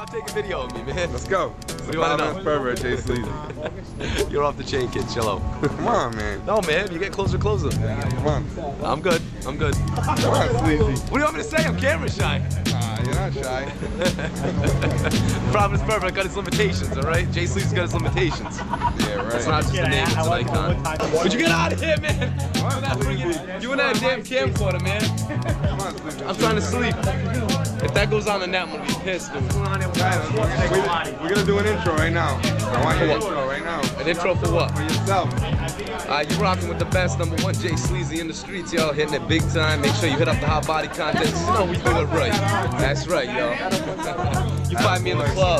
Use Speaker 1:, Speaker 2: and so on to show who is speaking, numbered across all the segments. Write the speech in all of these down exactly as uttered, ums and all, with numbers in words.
Speaker 1: I'll take a video of me, man.
Speaker 2: Let's go.
Speaker 1: What do you want to know?
Speaker 2: Pervert, Jay Sleazy.
Speaker 1: You're off the chain, kid. Chill out.
Speaker 2: Come on, man.
Speaker 1: No, man. You get closer, closer.
Speaker 2: Come on.
Speaker 1: I'm good. I'm good.
Speaker 2: Come on, Sleazy.
Speaker 1: What do you want me to say? I'm camera shy.
Speaker 2: Nah, you're not shy.
Speaker 1: Providence Pervert got its limitations, all right? Jay Sleazy's got its limitations.
Speaker 2: Yeah, right.
Speaker 1: It's not just a name, it's an icon. Would you get out of here, man? You and that, freaking, you and that damn camcorder, man.
Speaker 2: Come on, Sleazy.
Speaker 1: I'm trying to sleep. If that goes on the net, I'm gonna be pissed, dude.
Speaker 2: We're gonna do an intro right now. I want your intro right now.
Speaker 1: An intro for what?
Speaker 2: For yourself.
Speaker 1: Uh, you rocking with the best, number one, Jay Sleazy in the streets, y'all hitting it big time. Make sure you hit up the hot body contest. You know we do it right. That's right, yo. You find me in the club.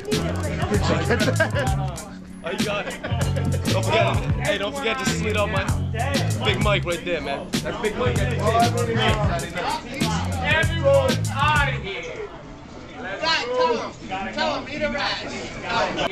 Speaker 1: Oh, you got it. Don't forget, hey, don't forget to sweet up my Big Mike right there, man. That's Big Mike at the table.
Speaker 3: Everyone's out of here. Let's go. Tell him, tell him, eat a rat.